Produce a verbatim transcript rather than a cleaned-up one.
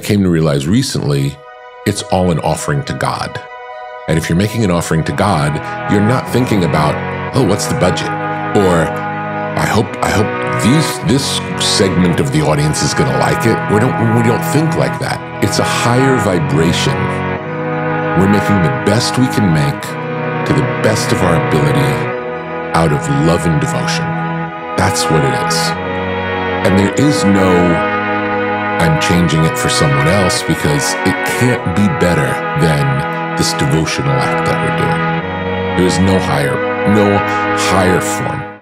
came to realize recently, it's all an offering to God. And if you're making an offering to God, you're not thinking about, oh, what's the budget? Or I hope I hope these this segment of the audience is going to like it. We don't we don't think like that. It's a higher vibration. We're making the best we can make to the best of our ability out of love and devotion. That's what it is. And there is no I'm changing it for someone else, because it can't be better than this devotional act that we're doing. There is no higher, no higher form.